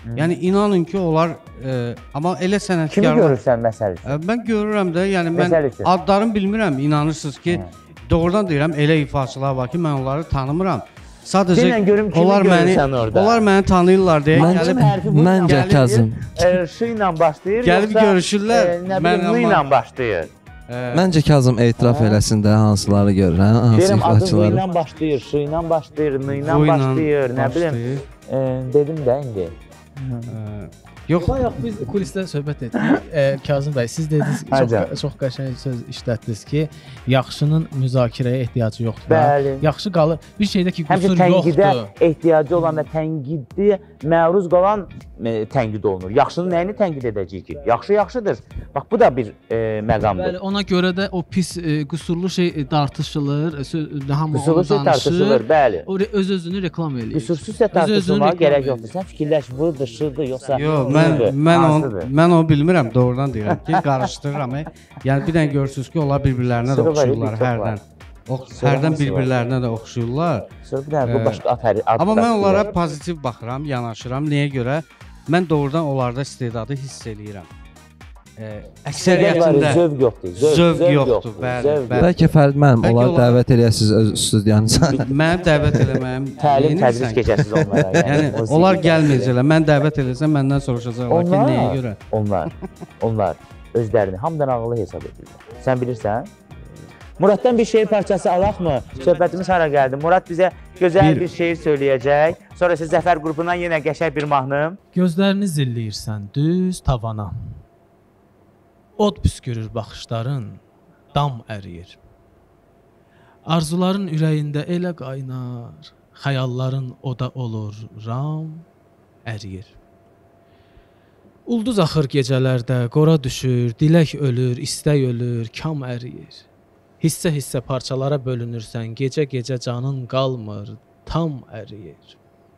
Yəni inanın ki, onlar e, amma elə Kimi sənətkarlar görürsən məsəl üçün? E, Mən görürəm də, yəni mən Məsəl üçün. adlarını bilmirəm, inanırsınız ki, doğrudan deyirəm, elə ifaçılar var ki, mən onları tanımıram. Sadəcə Denən görüm kimi onlar məni görürsən orada. onlar məni tanıyırlar deyə Məncə- gəlib hərfi bu ilə Məncə gəlir, Kazım. e, Ş ilə başlayır, Gəlib yoxsa, görüşürlər, e, nə mən bilim, N amma- ilə başlayır. Məncə Kazım etiraf eləsin də hansıları görür, hə? Hansı Deyirəm, adı V ifaçıları. ilə başlayır, Ş ilə başlayır, N ilə Bu ilə başlayır, nə bilim. başlayır. E, dedim də indi. Yox, Bayaq biz kulisdə söhbət etdik. E, Kazım bəy, siz dediniz ki, çox, Həcə. çox qəşəng söz işlətdiniz ki, yaxşının müzakirəyə ehtiyacı yoxdur. Bəli. Yaxşı qalır. Bir şeydə ki, Həmişə qüsur tənqidə yoxdur. ehtiyacı olan və tənqidi məruz qalan e, tənqid olunur. Yaxşının nəyini tənqid edəcəyik ki? Yaxşı yaxşıdır. Bax bu da bir e, məqamdır. Bəli, ona görə də o pis e, qüsurlu şey e, tartışılır, e, sö- hamı Qüsurlu onu şey tartışılır, danışır. bəli. O re- öz özünü reklam eləyir. Qüsursuzsa Öz özünü tartışılmağa reklam gərək eləyir. yoxdur. Sən fikirləş, vurdur, şırdır, yoxsa yox, mən budur, mən onu hansıdır? mən onu bilmirəm, doğrudan deyirəm ki, qarışdırıram. e. Yəni bir dənə görürsüz ki, onlar bir-birlərinə də Sıra var, oxşuyurlar bir çox var. hərdən. Ox, Sıra hərdən hamısı var. bir-birlərinə də oxşuyurlar. Sonra bir dənə bu Ee, başqa ad həri- ad. Amma mən daşıyır. onlara pozitiv baxıram, yanaşıram. Nəyə görə? Mən doğrudan onlarda istedadı hiss eləyirəm. Ə, əksəriyyətində zövq yoxdur. Zövq, zövq zövq yoxdur, bəli, zövq bəli. Bəlkə Fərid müəllim Bəlkə onları onlar- dəvət eləyəsiniz öz studiyanıza. Mənim dəvət eləməyim Təlim neyinirsən tədris ki? keçəsiz onlara. Yəni musiqi onlar dərsi. gəlməyəcəklər. Mən dəvət eləsəm məndən soruşacaqlar ki, Onlar, nəyə görə? onlar, onlar özlərini hamıdan ağıllı hesab edirlər. Sən bilirsən? Muraddan bir şeir parçası alaq mı? Söhbətimiz hara gəldi? Murad bizə gözəl Bir- bir şeir söyləyəcək. Sonra isə Zəfər qrupundan yenə qəşəng bir mahnı. Gözlərini zilləyirsən düz tavana. Od püskürür baxışların, dam əriyir. Arzuların ürəyində elə qaynar, xəyalların oda olur, ram əriyir. Ulduz axır gecələrdə, qora düşür, dilək ölür, istək ölür, kam əriyir. Hissə-hissə parçalara bölünürsən, gecə-gecə canın qalmır, tam əriyir.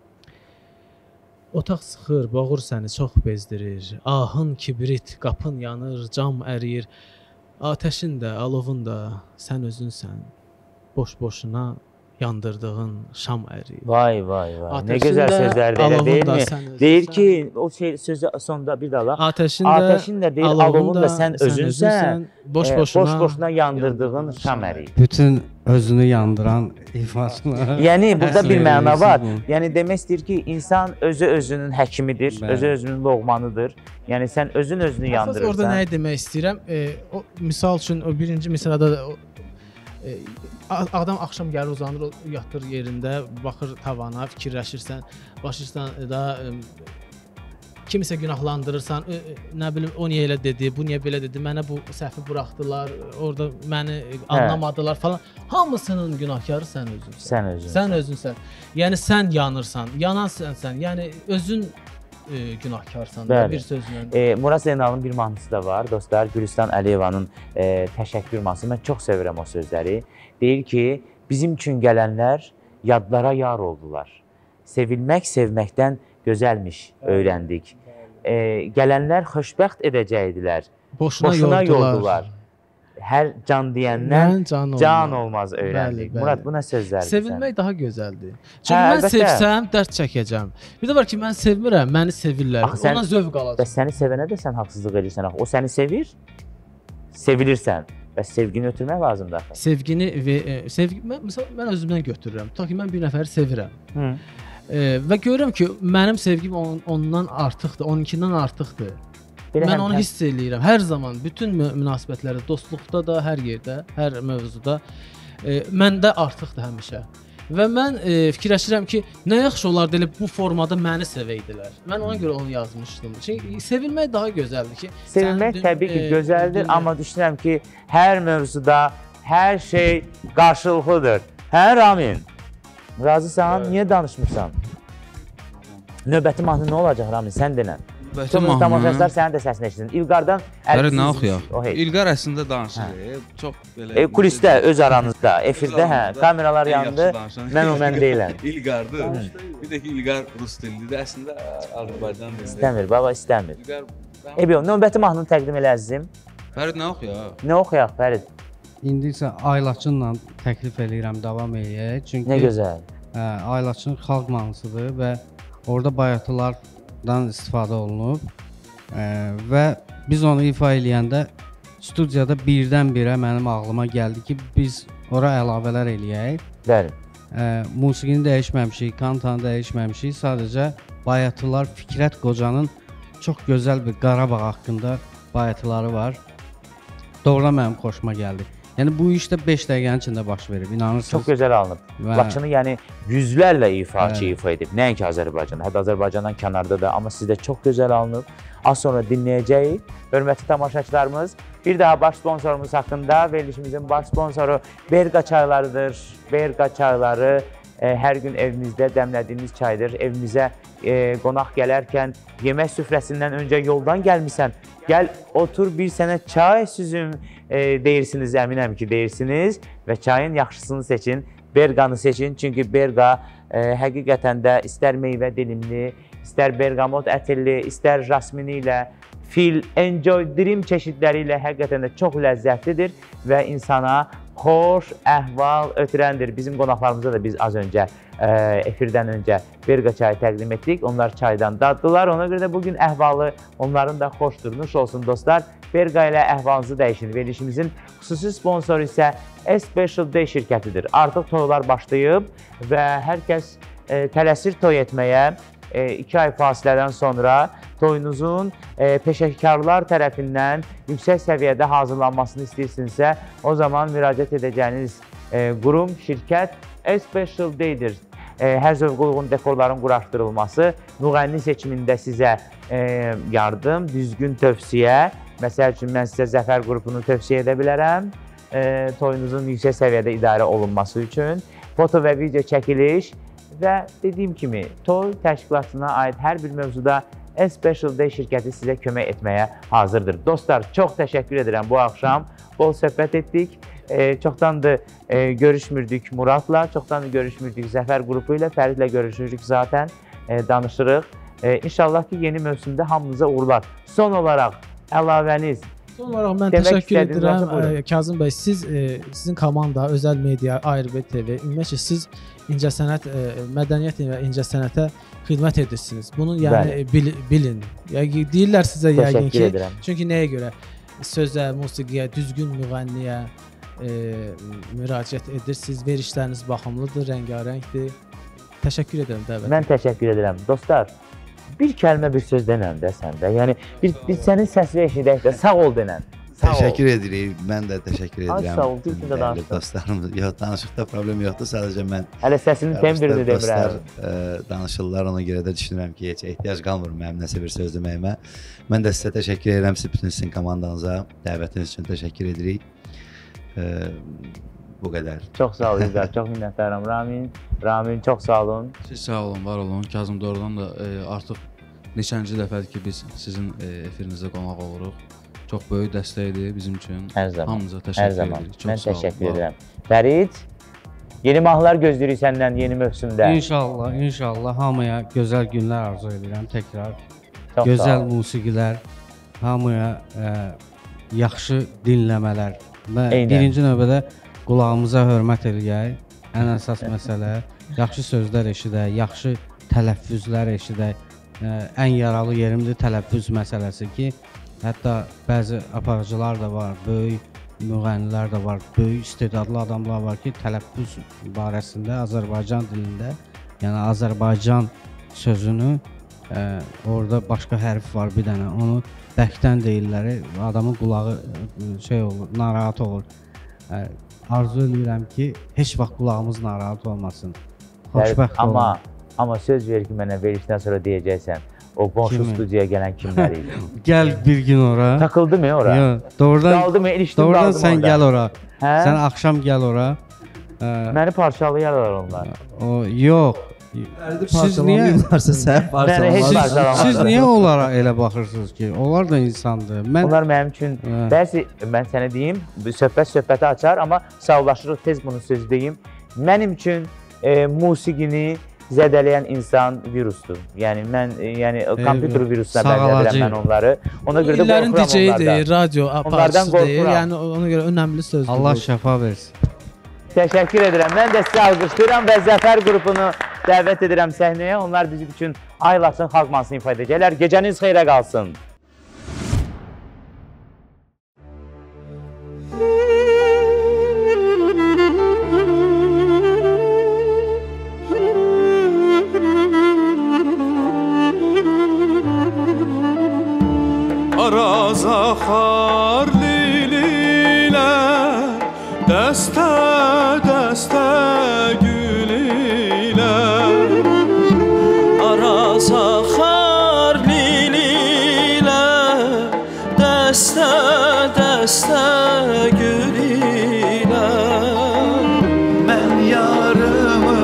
Otaq sıxır, boğur səni çox bezdirir. Ahın kibrit, qapın yanır, cam əriyir. Atəşin də, alovun da sən özünsən. Boş-boşuna yandırdığın şam əriyir. Vay vay vay. Nə Atəşin gözəl də, sözlərdir, elə alovun deyil da mi? sən özünsən. Deyir ki, o şey sözü sonda bir daha. Atəşin də, Atəşin də deyir, alovun da sən özünsən. Boş-boşuna Boş-boşuna yandırdığın şam əriyir. Bütün özünü yandıran ifasına. Yəni burada bir Əsl məna var. eləyirsiz bunu. Yəni demək istəyir ki, insan özü özünün həkimidir, Bəli. özü özünün loğmanıdır. Yəni sən özün özünü Əsas yandırırsan. orada nəyi demək istəyirəm? E, o misal üçün o birinci misalda da o, e, a- adam axşam gəlir uzanır, o yatır yerində, baxır tavana, fikirləşirsən, başlayırsan da e, kimisə günahlandırırsan, e, e, nə bilim o niyə elə dedi, bu niyə belə dedi, mənə bu səhvi buraxdılar, orada məni e, anlamadılar falan. Hamısının günahkarı sən özünsən. Sən özün. Sən özünsən. Yəni sən yanırsan, yanan sənsən. Yəni özün e, günahkarsan da Bəli. bir sözlə. E, Murad Zeynalın bir mahnısı da var. Dostlar, Gülistan Əliyevanın e, təşəkkür mahnısı. Mən çox sevirəm o sözləri. Deyir ki, bizim üçün gələnlər yadlara yar oldular. Sevilmək, sevməkdən gözəlmiş öyrəndik. E, gələnlər xoşbəxt edəcəkdilər. Boşuna, Boşuna yordular. yordular. Hər can deyəndən Mən can olmaz. can olmaz öyrəndik. Bəli, bəli. Murad, bu nə sözlərdir? Sevilmək daha gözəldir. Çünki Hə, mən əlbəttə. sevsəm dərd çəkəcəm. Bir də var ki, mən sevmirəm, məni sevirlər. Axı sən- Ondan zövq alacam. Bəs səni sevənə də sən haqsızlıq edirsən. Axı o səni sevir, sevilirsən. Bəs sevgini ötürmək lazımdır axı. Sevgini və e, sevgi mən məsəl mən özümdən götürürəm. Ta ki mən bir nəfəri sevirəm. Hı. E, və görürəm ki, mənim sevgim on, ondan artıqdır, onunkindən artıqdır. Belə Mən həm- onu həm- hiss eləyirəm. Hər zaman bütün mü- münasibətlərdə, dostluqda da, hər yerdə, hər mövzuda e, məndə artıqdır həmişə. Və mən e, fikirləşirəm ki, nə yaxşı olardı elə bu formada məni sevəydilər. Mən ona görə onu yazmışdım. Çünki sevilmək daha gözəldir ki, Sevilmək sən dün, təbii ki e, gözəldir, dün- amma düşünürəm ki, hər mövzuda hər şey qarşılıqlıdır. Hə, Ramin? Razısan? Niyə danışmırsan? Növbəti mahnı nə olacaq Ramin? Sən denən. Bəlkə Tüm tamaşaçılar sənin də səsini eşitsin. İlqardan Fərid nə əlsiz- oxuyaq? o heç. İlqar əslində danışır. Çox belə E, kulisdə, öz aranızda, efirdə, hə, aranızda kameralar ən yandı. yaxşı danışan- Mən o mən deyiləm. İlqardır. Bir də ki, İlqar rus dillidir. Əslində Azərbaycan dilində. İstəmir, baba istəmir. İlqar Ebi, növbəti mahnını təqdim elə əzizim. Fərid nə oxuyaq? Nə oxuyaq Fərid? İndi isə Aylaçınla təklif eləyirəm davam eləyək. Çünki Nə gözəl. Hə, Aylaçın xalq mahnısıdır və orada bayatlar dan istifadə olunub e, və biz onu ifa eləyəndə studiyada birdən-birə mənim ağlıma gəldi ki, biz ora əlavələr eləyək. Bəli. E, musiqini dəyişməmişik, kantanı dəyişməmişik. Sadəcə bayatılar Fikrət Qocanın çox gözəl bir Qarabağ haqqında bayatıları var. Doğrudan mənim xoşuma gəldi. Yəni bu iş də beş dəqiqənin içində baş verib, inanırsınız. Çox gözəl alınıb. Və... Laçını yəni yüzlərlə ifaçı Bəli. ifa edib. Nəinki Azərbaycanda, hətta Azərbaycandan kənarda da, amma sizdə çox gözəl alınıb. Az sonra dinləyəcəyik. Hörmətli tamaşaçılarımız, bir daha baş sponsorumuz haqqında, verilişimizin baş sponsoru Berqa çaylarıdır. Berqa çayları e, hər gün evimizdə dəmlədiyimiz çaydır. Evimizə e, qonaq gələrkən yemək süfrəsindən öncə yoldan gəlmisən, gəl otur bir sənə çay süzüm e, deyirsiniz, əminəm ki deyirsiniz və çayın yaxşısını seçin, Berqanı seçin. Çünki Berqa e, həqiqətən də istər meyvə dilimli, istər bergamot ətirli, istər jasmini ilə, fil, enjoy, dream çeşidləri ilə həqiqətən də çox ləzzətlidir və insana xoş əhval ötürəndir. Bizim qonaqlarımıza da biz az öncə e, efirdən öncə Berqa çayı təqdim etdik. Onlar çaydan daddılar. Ona görə də bugün əhvalı onların da xoşdur. Nuş olsun dostlar. Berqa ilə əhvalınızı dəyişin. Verilişimizin xüsusi sponsoru isə Special Day şirkətidir. Artıq toylar başlayıb və hər kəs e, tələsir toy etməyə. E, iki ay fasilədən sonra toyunuzun e, peşəkarlar tərəfindən yüksək səviyyədə hazırlanmasını istəyirsinizsə, o zaman müraciət edəcəyiniz e, qurum, şirkət Special Day-dir. E, hər zövqə uyğun dekorların quraşdırılması, müğənni seçimində sizə e, yardım, düzgün tövsiyə. Məsəl üçün, mən sizə Zəfər qrupunu tövsiyə edə bilərəm. E, toyunuzun yüksək səviyyədə idarə olunması üçün foto və video çəkiliş və dediyim kimi, toy təşkilatına aid hər bir mövzuda Special Day şirkəti sizə kömək etməyə hazırdır. Dostlar, çox təşəkkür edirəm bu axşam. Bol söhbət etdik. E, çoxdandır e, görüşmürdük Muradla, çoxdandır görüşmürdük Zəfər qrupu ilə, Fəridlə görüşmürdük zaten, e, danışırıq. E, İnşallah ki, yeni mövsümdə hamınıza uğurlar. Son olaraq əlavəniz. Son olaraq mən təşəkkür edirəm Kazım bəy. Siz, e, sizin komanda, Özəl Media, A R B T V, ümumiyyətlə siz incəsənət, e, mədəniyyət və incəsənətə xidmət edirsiniz. Bunu yəni bil, bilin. Yəni deyirlər sizə yəqin ki, edirəm. Çünki nəyə görə sözə, musiqiyə, düzgün müğənniyə e, müraciət edirsiniz. Verişləriniz baxımlıdır, rəngarəngdir. Təşəkkür edirəm dəvət. Mən təşəkkür edirəm. Dostlar, bir kəlmə, bir söz denən də səndə. Yəni bir, bir sənin səsini eşidək də sağ ol denən. Sağ Təşəkkür ol. edirik. Mən də təşəkkür edirəm. Az sağ ol, bir də danışdın. Dostlarımız, yox, danışıqda problem yoxdur. Sadəcə mən Hələ səsinin tembirini demirəm. Dostlar e, danışırlar, ona görə də düşünürəm ki, heç ehtiyac qalmır mənim nəsə bir söz deməyimə. Mən də sizə təşəkkür edirəm, siz bütün sizin komandanıza, dəvətiniz üçün təşəkkür edirik. E, bu qədər. Çox sağ ol İlqar, çox minnətdaram. Ramin, Ramin çox sağ olun. Siz sağ olun, var olun. Kazım doğrudan da e, artıq neçənci dəfədir ki, biz sizin e, efirinizdə qonaq oluruq. Çox böyük dəstəkdir bizim üçün. Hər zaman. Hamınıza təşəkkür edirik. Çox Mən təşəkkür edirəm. Fərid, yeni mahnılar gözləyirik səndən yeni mövsümdə. İnşallah, inşallah hamıya gözəl günlər arzu edirəm təkrar. Çox Gözəl musiqilər, hamıya ə, yaxşı dinləmələr və Eynən. birinci növbədə qulağımıza hörmət eləyək. Ən əsas məsələ yaxşı sözlər eşidək, yaxşı tələffüzlər eşidək. Ə, ən yaralı yerimdir tələffüz məsələsi ki, hətta bəzi aparıcılar da var, böyük müğənnilər də var, böyük istedadlı adamlar var ki, tələffüz barəsində Azərbaycan dilində, yəni Azərbaycan sözünü ə, orada başqa hərf var bir dənə, onu bəkdən deyirlər, adamın qulağı şey olur, narahat olur. Ə, arzu edirəm ki, heç vaxt qulağımız narahat olmasın. Xoşbəxt olun. Amma, amma söz ver ki, mənə verilişdən sonra deyəcəksən. O qonşu Kimi? studiyaya gələn kimlər idi? Gəl bir gün ora. Takıldı mı ora? Yox, doğrudan, Qaldı mı? İlişdim doğrudan qaldım sən orada. gəl ora. Hə? Sən axşam gəl ora. Ə, Məni parçalayarlar onlar. o yox. Siz niyə varsa sən Məni heç siz, parçalamazlar. siz niyə onlara elə baxırsınız ki? Onlar da insandır. Mən Onlar mənim üçün, Hə. bəzi, mən sənə deyim, söhbət söhbəti açar, amma sağlaşırıq, tez bunu söz deyim. Mənim üçün e, musiqini zədələyən insan virusdur. Yəni mən e, yəni kompüter virusuna bənzədirəm mən onları. Ona görə də İllərin qorxuram D J-dir, onlardan. radio Onlardan aparıcısı deyil. qorxuram. Yəni ona görə önəmli sözdür. Allah bu. şəfa versin. Təşəkkür edirəm. Mən də sizə alqışlayıram və Zəfər qrupunu dəvət edirəm səhnəyə. Onlar bizim üçün Aylaçın xalq mahnısını ifa edəcəklər. Gecəniz xeyrə qalsın. Araz axar lililər, dəstə dəstə gül ilə. Araz axar lililər, dəstə dəstə gül ilə. Mən yarımı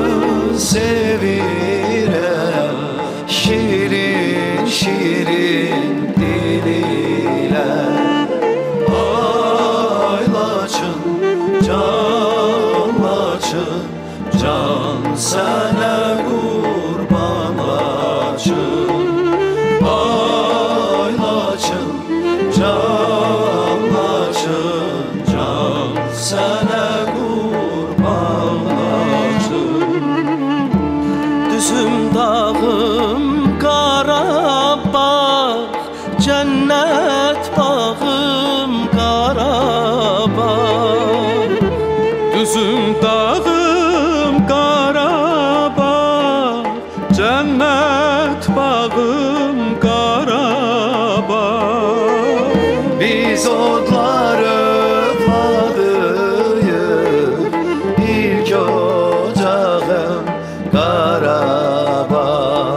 sevirəm, şirin şirin dililə. Ay Laçın, can Laçın, can sənə qurban Laçın. Ay Laçın, can Laçın, can sənə qurban Laçın. Düzüm dağım Qarabağ, cənnət bağım Qarabağ. Düzüm dağım Qarabağ, cənnət bağım Qarabağ. Biz odları ıfladıyıq, ilk ocağım Qarabağ.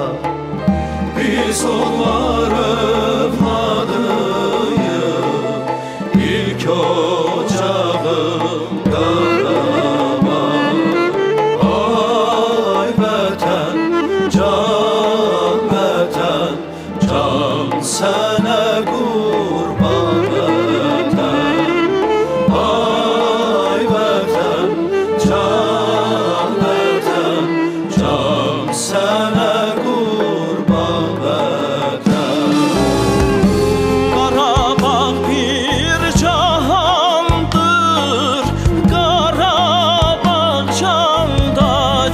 Biz onları ıfladıyıq, ilk ocağım Qarabağ. Ay vətən, can vətən, can sənə qurban vətən. Ay vətən, can vətən, can sənə qurban vətən. Qarabağ bir cahandır, Qarabağ canda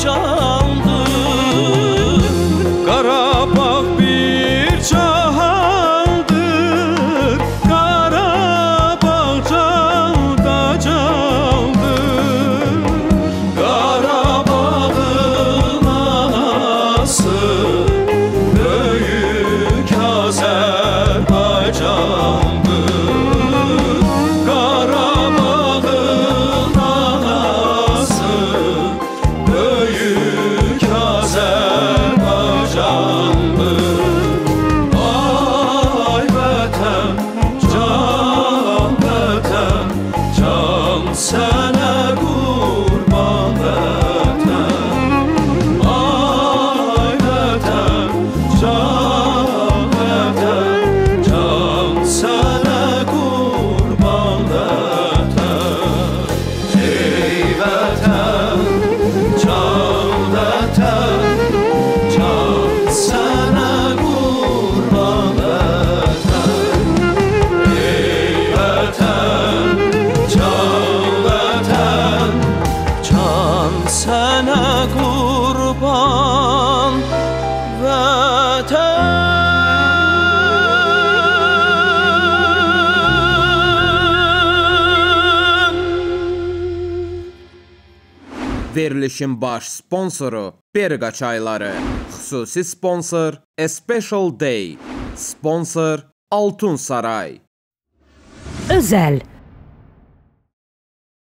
candır. Qarabağ bir cahandır, Qarabağ canda candır. Qarabağın anası böyük Azərbaycandır. Qarabağın anası böyük Azərbaycandır. Ay vətən, can vətən, can sənə qurban vətən. Ay vətən, can vətən, can sənə qurban vətən. Ey vətən, can vətən, can sənə qurban vətən. Ey vətən, can vətən, can sənə qurban vətən. Verilişin baş sponsoru Perqa çayları. Xüsusi sponsor Special Day. Sponsor Altun Saray. Özel